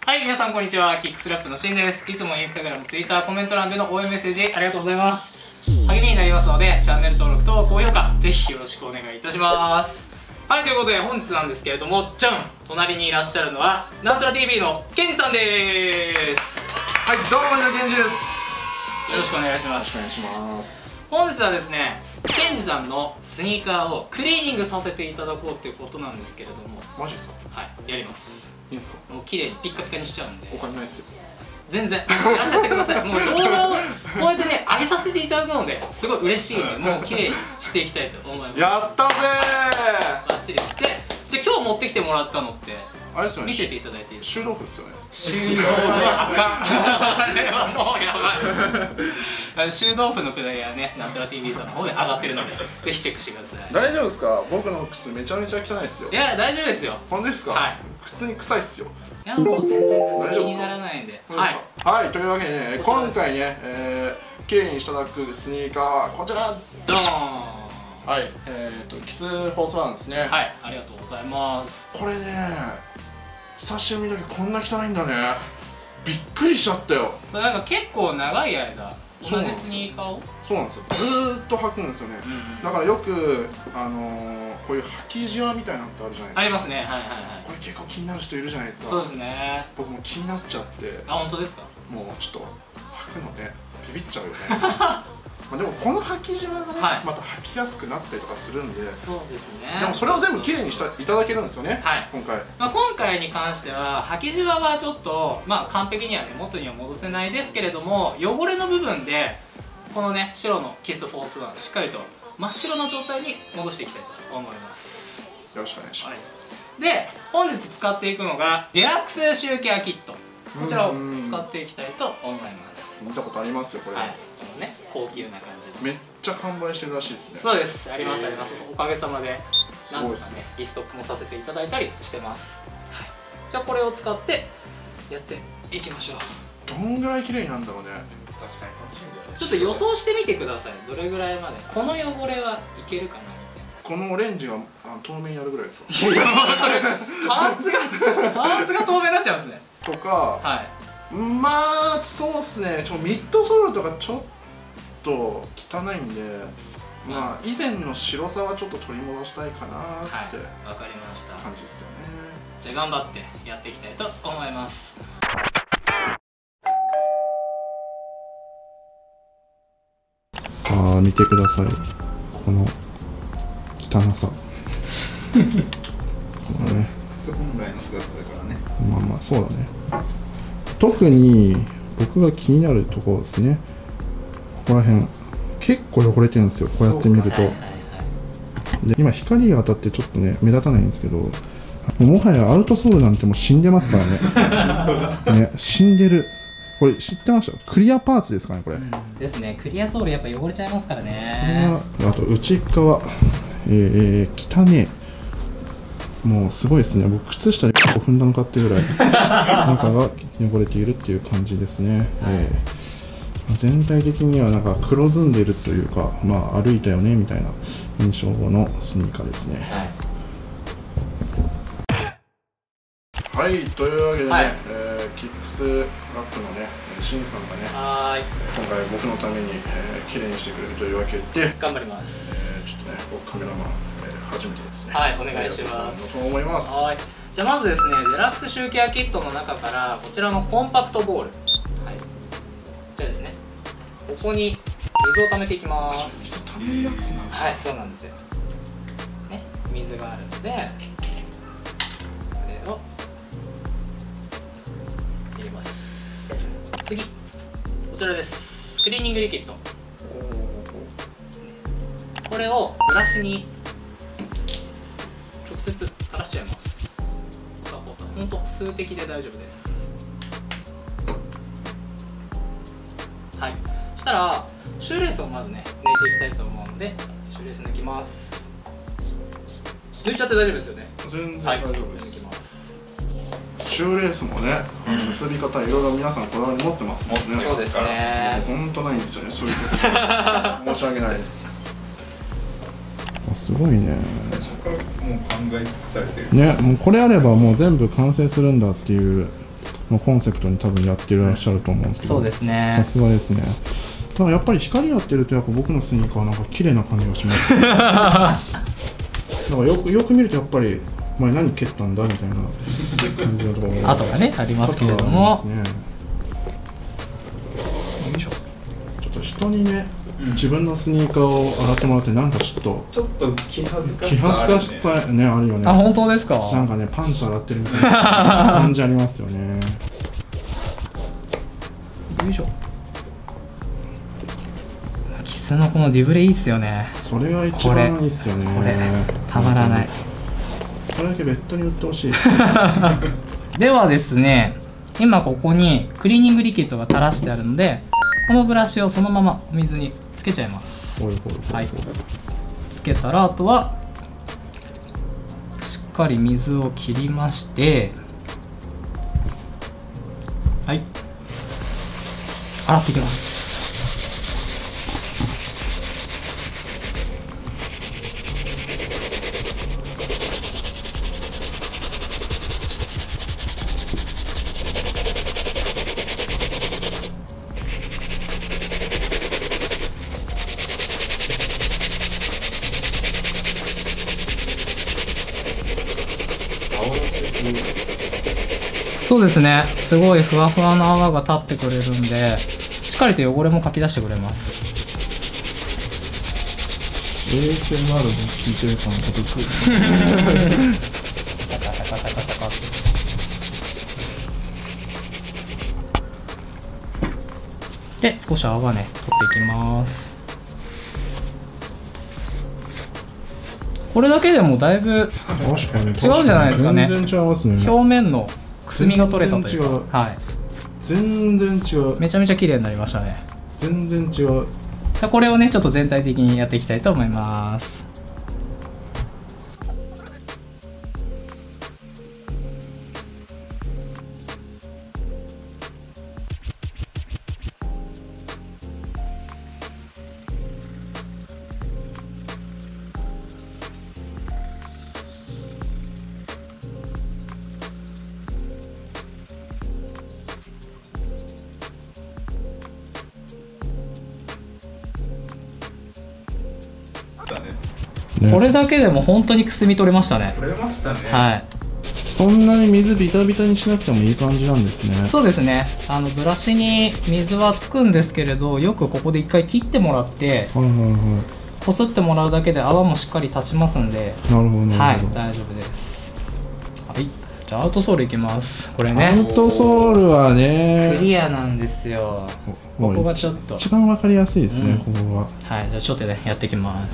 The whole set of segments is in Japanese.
はい、皆さんこんにちは。キックスラップのしんです。いつもインスタグラム、ツイッター、コメント欄での応援メッセージありがとうございます。励みになりますので、チャンネル登録と高評価、ぜひよろしくお願いいたします。はい、ということで本日なんですけれども、じゃん、隣にいらっしゃるのは、なんとら TV のケンジさんです。 はい、どうも、ケンジです。 よろしくお願いします。 お願いします。 本日はですね、ケンジさんのスニーカーをクリーニングさせていただこうっていうことなんですけれども。 マジですか？ はい、やります。 いいんですか？ もう綺麗にピッカピカにしちゃうんで。 お金ないっすよ。 全然やらせてください。もう動画をこうやってね上げさせていただくのですごい嬉しいので、もう綺麗にしていきたいと思います。 やったぜー。バッチリです。で、じゃあ今日持ってきてもらったのってあれですよね、 見せていただいていいですか？ 臭豆腐っすよね。 臭豆腐はあかん。あれはもうやばい。臭豆腐のくだりはね、なんとら TV さんの方で上がってるので、ぜひチェックしてください。 大丈夫ですか？僕の靴めちゃめちゃ汚いっすよ。 いや、大丈夫ですよ。 本当ですか？ はい。 靴に臭いっすよ。 いや、もう全然気にならないんで。 はい。はい、というわけでね、今回ね、綺麗にしていただくスニーカーはこちら。 ドーン。 はい、キスフォースワンですね。 はい、ありがとうございます。 これね、久しぶりだけどこんな汚いんだね。びっくりしちゃったよ。 それなんか結構長い間同じスニーカーを。 そうなんですよ。ずーっと履くんですよね。だからよくこういう履きじわみたいなのってあるじゃないですか。 ありますね。はいはいはい。 これ結構気になる人いるじゃないですか。 そうですね。 僕も気になっちゃって。 あ、本当ですか？もうちょっと履くのね、ビビっちゃうよね。まあでもこの履きじわがね、また履きやすくなったりとかするんで。 そうですね。 でもそれを全部きれいにしていただけるんですよね。はい。今回。 まあ今回に関しては履きじわはちょっとまあ完璧にはね元には戻せないですけれども、汚れの部分でこのね白のキスフォースワンしっかりと真っ白な状態に戻していきたいと思います。 よろしくお願いします。 で、本日使っていくのがデラックスシューケアキット。こちらを使っていきたいと思います。 見たことありますよこれ。はい。 このね高級な感じで。めっちゃ完売してるらしいですね。 そうです。ありますあります。おかげさまでなんとかねリストックもさせていただいたりしてます。はい。じゃあこれを使ってやっていきましょう。 どんぐらい綺麗になるんだろうね。 確かに楽しみだよね。ちょっと予想してみてください。どれぐらいまでこの汚れはいけるかなみたいな。 このオレンジが透明になるぐらいですか？ いや、もうそれパンツが透明になっちゃうんですね。 とか、はい、まあそうっすね。ミッドソールとかちょっと汚いんで、まあ以前の白さはちょっと取り戻したいかなって。 わかりました。 感じですよね。 じゃあ頑張ってやっていきたいと思います。 さあ見てください、この汚さ。このね、 本来の姿だからね。 まあまあそうだね。特に僕が気になるところですね。ここら辺結構汚れてるんですよ、こうやって見ると。で今光が当たってちょっとね目立たないんですけど、もはやアウトソールなんてもう死んでますからね。ね、死んでる。これ知ってました？クリアパーツですかね、これ。 ですね、クリアソールやっぱ汚れちゃいますからね。 あと内側、汚ねえ。もうすごいですね。僕靴下で踏んだのかっていうぐらい中が汚れているっていう感じですね。全体的にはなんか黒ずんでいるというか、まあ歩いたよねみたいな印象のスニーカーですね。 はい、というわけでね、キックスラップのね、シンさんがね、今回僕のために綺麗にしてくれるというわけで頑張ります。 ちょっとね、僕カメラマン初めてですね。 はい、お願いします。 と思います。 はい。じゃあまずですね、デラックスシューケアキットの中からこちらのコンパクトボール、はい、こちらですね。ここに水を溜めていきます。 水溜めるやつなんだ。 はい、そうなんですよ。ね、水があるので、これを入れます。次、こちらです。クリーニングリキッド。これをブラシに直接垂らしちゃいます。ほんと数滴で大丈夫です。はい、そしたらシューレースをまずね抜いていきたいと思うので、シューレース抜きます。抜いちゃって大丈夫ですよね。 全然大丈夫です。 抜きます。 シューレースもね、結び方いろいろ皆さんこだわり持ってますもんね。 そうですね。 本当ないんですよね、そういうこと申し訳ないです。 すごいね。 最初からもう考え尽くされてるね、もうこれあればもう全部完成するんだっていうのコンセプトに多分やってらっしゃると思うんですけど、 そうですねさすがですね。だからやっぱり光やってるとやっぱ僕のスニーカーはなんか綺麗な感じがしますだからよく見るとやっぱり「お前何蹴ったんだ?」みたいな感じのところ跡がねありますけれども、 ね、 よいしょ。 ちょっと人にね、自分のスニーカーを洗ってもらってなんかちょっとちょっと気恥ずか気しさあるね。 恥ずかしさねあるよね。 あ、本当ですか。 なんかねパンツ洗ってるみたいな感じありますよね。 よいしょ。キスのこのディブレいいっすよね。 それが一番いいっすよね。 これたまらない。 それだけベッドに売ってほしいではですね、今ここにクリーニングリキッドが垂らしてあるので、このブラシをそのままお水につけちゃいます。はい、つけたらあとはしっかり水を切りまして、はい、洗っていきます。そうですね、すごいふわふわの泡が立ってくれるんで、しっかりと汚れもかき出してくれます。 ASMR も聞いてるかのことくで、少し泡ね取っていきます。これだけでもだいぶ確かに違うじゃないですかね。 全然違いますね。 表面のくすみが取れたという全然違うか、はい、 全然違う。 めちゃめちゃ綺麗になりましたね。 全然違う。 これをねちょっと全体的にやっていきたいと思います。 ねこれだけでも本当にくすみ取れましたね。 取れましたね。 はい、 そんなに水ビタビタにしなくてもいい感じなんですね。 そうですね。ブラシに水はつくんですけれど、よくここで一回切ってもらってはいはいはこすってもらうだけで泡もしっかり立ちますんで、 い。なるほどなはいるほど。 大丈夫です。はい、じゃあアウトソールいきます。これアねウトソールはクね、 リアなんですよ。ここがちょっと一番わかりやすいですね、 うんここは。 はい、じゃあちょっとねやっていきます。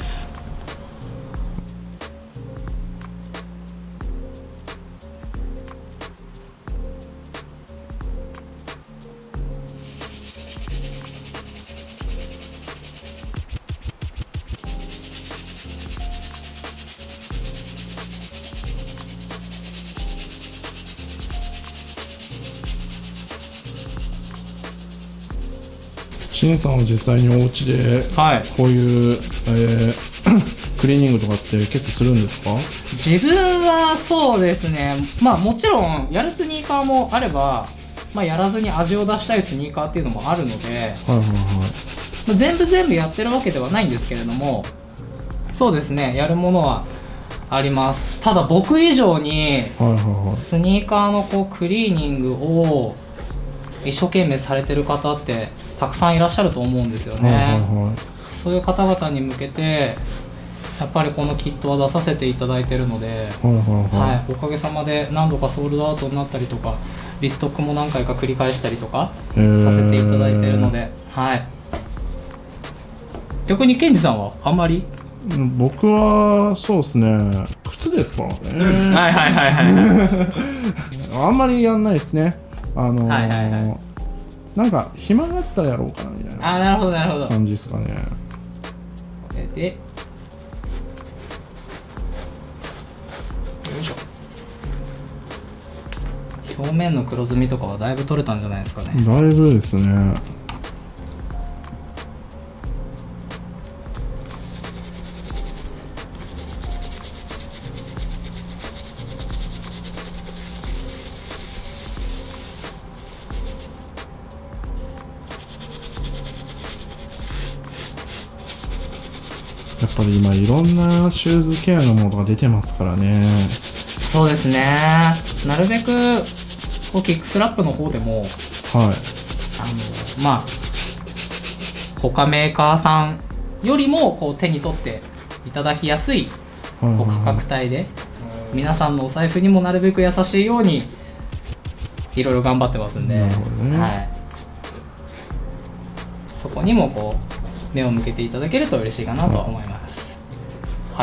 しんさんは実際にお家ではい、 こういう、クリーニングとかって結構するんですか？ 自分はそうですね、まあもちろんやるスニーカーもあれば、まあ、やらずに味を出したいスニーカーっていうのもあるので、 はいはいはまあ全部やってるわけではないんですけれども、そうですね、やるものはあります。ただ僕以上にいはいはいはい。 スニーカーのこうクリーニングを一生懸命されてる方ってたくさんいらっしゃると思うんですよね。 はいはいはい。 そういう方々に向けてやっぱりこのキットは出させていただいてるので、 はいはいはい、おかげさまで何度かソールドアウトになったりとかリストックも何回か繰り返したりとかさせていただいてるので、はい。逆にケンジさんはあんまり僕はそうですね、靴ですからね。 はいはいはいはいあんまりやんないですね。 はいはいはいなんか暇があったらやろうかなみたいなあ、なるほどなるほど。 感じですかね。 これでよいしょ。表面の黒ずみとかはだいぶ取れたんじゃないですかね。 だいぶですね。 っぱり今いろんなシューズケアのものが出てますからね。 そうですね。なるべくこうキックスラップの方でもはい。 まあ他メーカーさんよりもこう手に取っていただきやすいこう価格帯で皆さんのお財布にもなるべく優しいようにいろいろ頑張ってますんで、 なるほどね。 はい、そこにもこう目を向けていただけると嬉しいかなと思います。はい。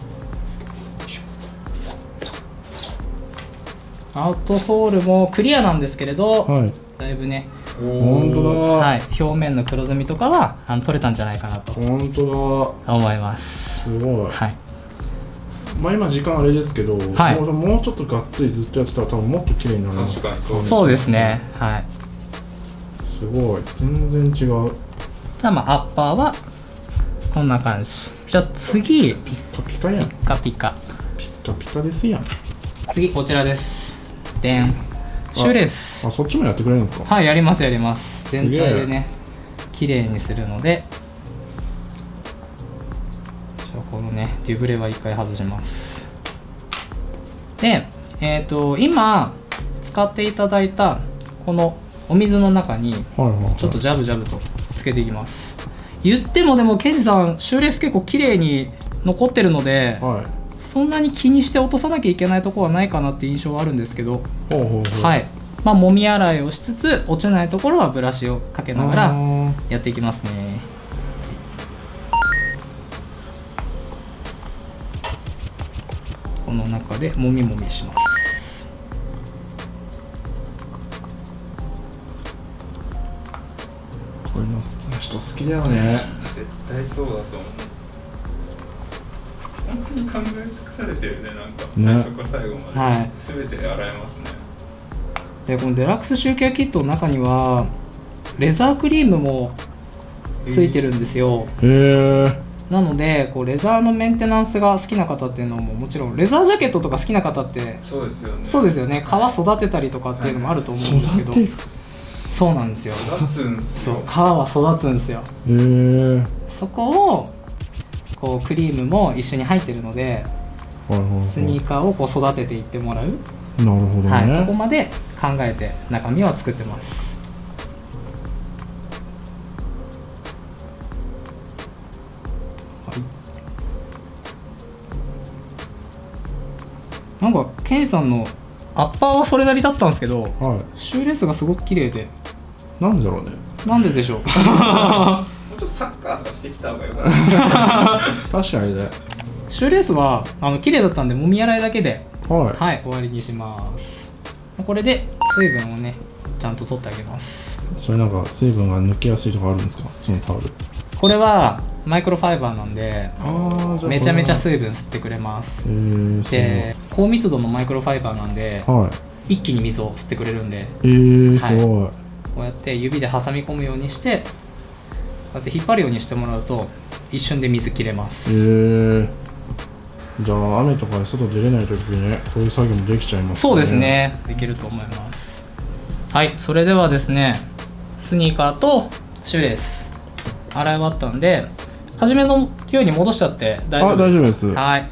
アウトソールもクリアなんですけれど、 はい。 だいぶね、 本当だ。 はい、表面の黒ずみとかは取れたんじゃないかなと本当思います。 だ。すごい。 はい。 まあ今時間あれですけど、 はいもうちょっとがっつりずっとやってたら多分もっと綺麗になる。 確かにそうそうですね。はい。 すごい。全然違う。 ただまあアッパーはこんな感じ。じゃあ次、 ピッカピカやん。 ピッカピカ。 ピッカピカですやん。 次こちらです。でん。シューレース。 あ、そっちもやってくれるんですか。 はい、やりますやります。全体でね、綺麗にするので、じゃあこのね、デュブレは一回外します。で、今使っていただいたこのお水の中にはいはいはい。 ちょっとジャブジャブとつけていきます。言ってもでもケンジさんシューレース結構綺麗に残ってるので、 はい。 そんなに気にして落とさなきゃいけないところはないかなって印象はあるんですけど、 ほうほうほう。 はい、まあ揉み洗いをしつつ落ちないところはブラシをかけながらやっていきますね。この中でもみもみします。 こういうの好きな人好きだよね。 絶対そうだと思う。本当に考え尽くされてるね、なんかね最初から最後まで、 はい全て洗えますね。 でこのデラックスシューケアキットの中にはレザークリームもついてるんですよ。 へえ。 なのでこうレザーのメンテナンスが好きな方っていうのももちろんレザージャケットとか好きな方ってそうですよね。 そうですよね、皮育てたりとかっていうのもあると思うんですけど、 育てる。 そうなんですよ。 育つんすよ。 そう皮は育つんですよ。 へえ。 そこをこうクリームも一緒に入ってるのではいはいはい。 スニーカーをこう育てていってもらう、 なるほどね。 はい、そこまで考えて中身を作ってます。なんかケンジさんのアッパーはそれなりだったんですけど、 はシューレースがすごく綺麗で、 い。なんでだろうね。 なんででしょう。 もうちょっとサッカーとかしてきた方がよかった。 確かにね。 シューレースは綺麗だったんでもみ洗いだけで、 はい。 はい、終わりにします。これで水分をねちゃんと取ってあげます。 それなんか水分が抜けやすいとかあるんですか、そのタオル。 これはマイクロファイバーなんでああ、じゃあめちゃめちゃそれ水分吸ってくれます。 は。へえ。 で高密度のマイクロファイバーなんではい。 一気に水を吸ってくれるんで、 すごい。 こうやって指で挟み込むようにしてこうやって引っ張るようにしてもらうと一瞬で水切れます。 じゃあ雨とかで外出れない時にね、こういう作業もできちゃいますね。 そうです。ね、できると思います。はい、それではですね、スニーカーとシューレース洗い終わったんで初めのように戻しちゃって大丈夫です。 あ、大丈夫です。 はい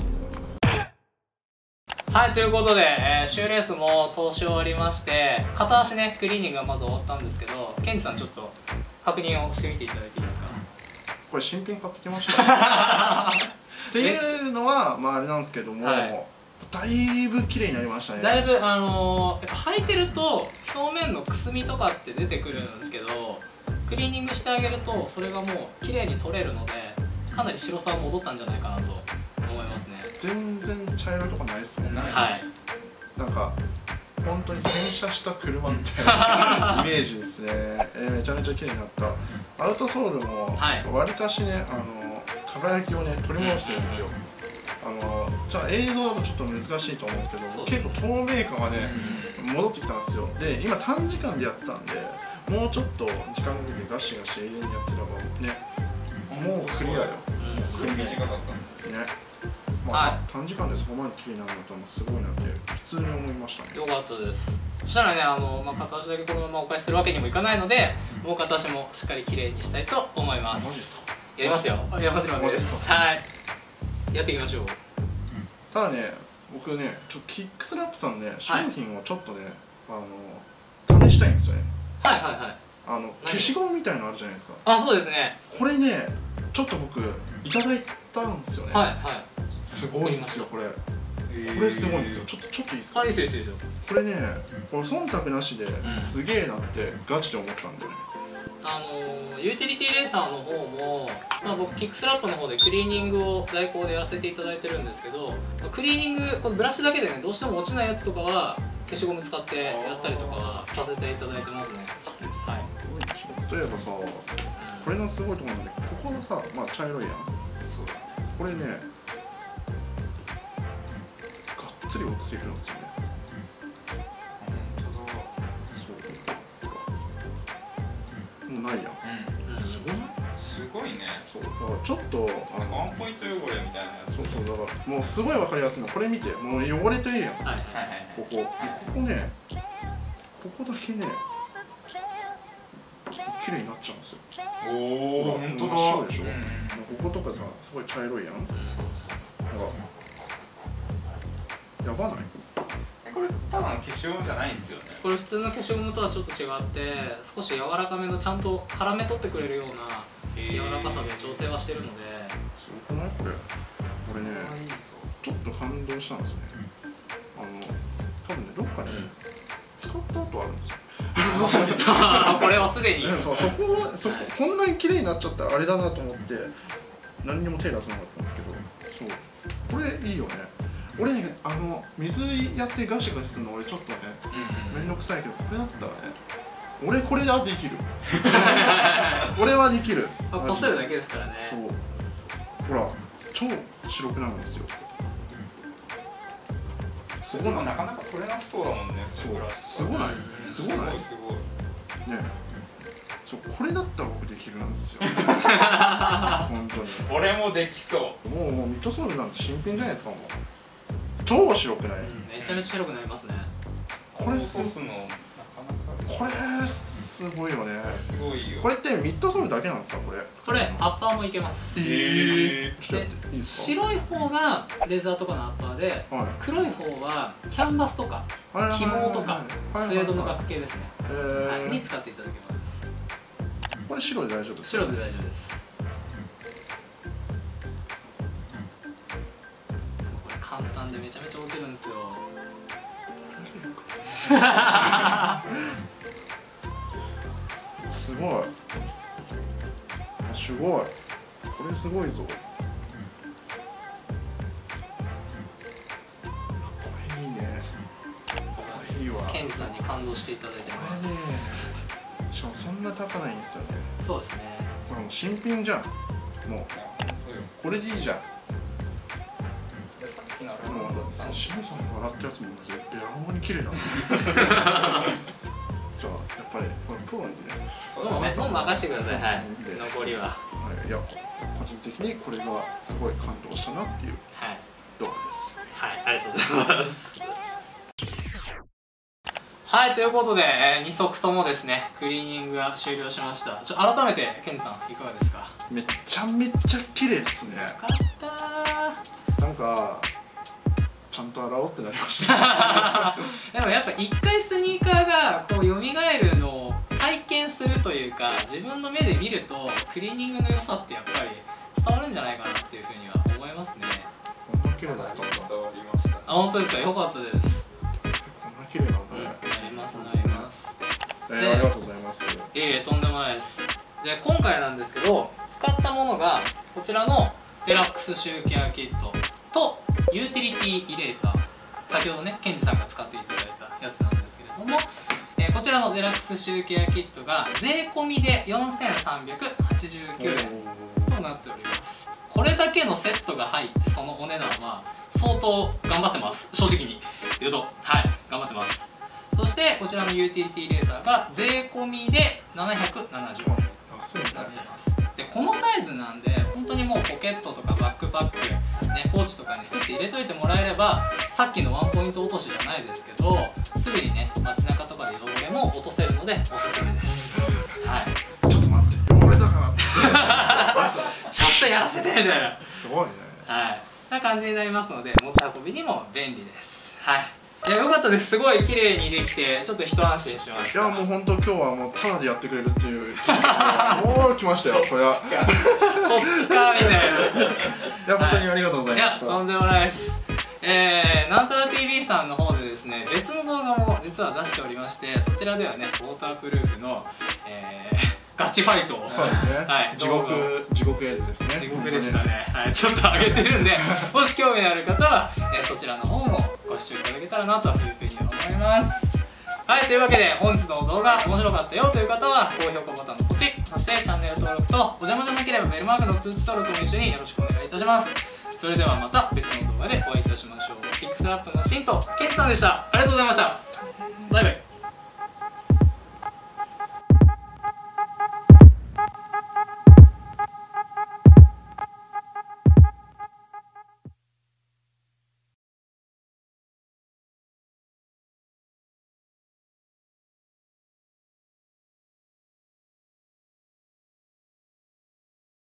はい、ということで、シューレースも通し終わりまして、片足ねクリーニングがまず終わったんですけど、ケンジさんちょっと確認をしてみていただいていいですか。 これ新品買ってきましたっていうのはまああれなんですけども、 はいだいぶ綺麗になりましたね。 だいぶやっぱ履いてると表面のくすみとかって出てくるんですけど、クリーニングしてあげるとそれがもう綺麗に取れるのでかなり白さは戻ったんじゃないかなと思いますね。 全然茶色いとかないですもんね。 はい、 なんか本当に洗車した車みたいなイメージですね。めちゃめちゃ綺麗になった。アウトソールもわりかしね、輝きをね取り戻してるんですよ。じゃあ映像だとちょっと難しいと思うんですけど、結構透明感がね戻ってきたんですよ。で今短時間でやってたんで、もうちょっと時間かけてガシガシ永遠にやってればね、もうクリアよ。 すごい短かったね、まあ、短時間でそこまで綺麗になるのとすごいなって普通に思いましたね。 よかったです。そしたらね片足だけこのままお返しするわけにもいかないので、もう片足もしっかり綺麗にしたいと思いまマジす。 ですか。 やりますよ。いや、もちろんです。はい、やっていきましょう。 ただね、僕ね、キックスラップさんね、商品をちょっとね、試したいんですよね。 はいはいはい。 消しゴムみたいのあるじゃないですか。 あ、そうですね。 これね、ちょっと僕いただいたんですよね。 はいはい。 すごいんですよこれ。これすごいんですよ。ちょっといいですか。 いいですよいいですよ。 これね、これ忖度なしですげえなってガチで思ったんでね。 ユーティリティレーサーの方も、僕キックスラップの方でクリーニングを代行でやらせていただいてるんですけど、クリーニングこのブラシだけでねどうしても落ちないやつとかは消しゴム使ってやったりとかはさせていただいてますね。はい。 例えばさ、これのすごいところなんで、ここがさ、まあ茶色いやん。 そう。これね、がっつり落ちてるんですよね。もうないやん。すごい。 すごいね。 そう、だからちょっとワンポイント汚れみたいなやつ。 そうだからもうすごいわかりやすいの。これ見て、もう汚れてるやん。ここね、ここだけね、綺麗になっちゃうんですよ。 おお、本当だ。 白いでしょ。こことかさ、すごい茶色いやん。なんかやばない？ これただの消しゴムじゃないんですよね。 これ普通の消しゴムとはちょっと違って、少し柔らかめのちゃんと絡め取ってくれるような柔らかさで調整はしてるので。 すごくない？これね、ちょっと感動したんですよね。多分ね、どっかに使った後あるんですよ。 これはすでに。 そここんなに綺麗になっちゃったらあれだなと思って何にも手出さなかったんですけど、そうこれいいよね。俺ね、水やってガシガシするの俺ちょっとね面倒くさいけど、これだったらね、俺これはできる。俺はできる。 こするだけですからね。 そうほら、超白くなるんですよ。 そこもなかなか取れなそうだもんね。 そう、すごない？すごない？ すごいね。そう、これだったら僕できるなんですよ。本当に。 俺もできそう。 もうミッドソールなんて新品じゃないですか。もう超白くない？ めちゃめちゃ白くなりますね。 これすのなかなか。 これすごいよね。 すごいよ。 これってミッドソールだけなんですか？これアッパーもいけます。 ちょっとやっていいですか？ 白い方がレザーとかのアッパーで、黒い方はキャンバスとか起毛とかスウェードの楽系ですね。に使っていただけます。 これ白で大丈夫ですか？ 白で大丈夫です。これ簡単でめちゃめちゃ落ちるんですよ。 すごい。すごい。これすごいぞ。これいいね。これいいわ。 ケンジさんに感動していただいてます。 これね、しかもそんな高ないんですよね。 そうですね。 これもう新品じゃん。もうこれでいいじゃん。シムさんが洗ったやつもベラボーに綺麗なんだ。じゃあやっぱりこれプロにね。 もう任せてください。はい。残りは。 いや、個人的にこれがすごい感動したなっていう動画です。 はい、ありがとうございます。はい、ということで、2足ともですね、クリーニングが終了しました。改めてケンジさんいかがですか？ めちゃめちゃ綺麗っすね。よかったー。なんかちゃんと洗おうってなりました。 でもやっぱ一回スニーカーがこう蘇るのを体験するというか、自分の目で見るとクリーニングの良さってやっぱり伝わるんじゃないかなっていうふうには思いますね。 こんな綺麗だったんだ。 伝わりました。 あ、本当ですか？良かったです。 こんな綺麗なんだね。 なります。 ありがとうございます。 いえいえ、とんでもないです。で、今回なんですけど、使ったものがこちらのデラックスシューケアキットとユーティリティイレーサー、先ほどねケンジさんが使っていただいたやつなんですけれども、こちらのデラックスシューケアキットが税込みで4389円となっております。これだけのセットが入ってそのお値段は相当頑張ってます。正直に言うと、はい、頑張ってます。そしてこちらのユーティリティレーサーが税込みで770円となってます。でこのサイズなんで本当にもうポケットとかバックパック、ね、ポーチとかにスッて入れといてもらえれば、さっきのワンポイント落としじゃないですけど、すぐにね街中とかで汚れも落とせるのでおすすめです。はい、 ちょっと待って、汚れだからってやらせてみたいな、 すごいね。 はい、な感じになりますので、持ち運びにも便利です。はい。いや、よかったです。すごい綺麗にできて、ちょっと一安心しました。 いや、もう本当今日はもうタダでやってくれるっていうもう来ましたよ、そりゃ。そっちかみたいな。いや、本当にありがとうございました。 いや、とんでもないです。なんたら TV さんの方でですね、別の動画も実は出しておりまして、そちらではね、ウォータープルーフの、ガチファイトを、 そうですね、 はい、 地獄絵図ですね。 地獄でしたね。はい、ちょっと上げてるんで、もし興味のある方は、そちらの方もご視聴いただけたらなというふうに思います。はい、というわけで本日の動画面白かったよという方は高評価ボタンのポチッ、そしてチャンネル登録とお邪魔じゃなければベルマークの通知登録も一緒によろしくお願いいたします。それではまた別の動画でお会いいたしましょう。キックスラップのシンとケンチさんでした。ありがとうございました。バイバイ。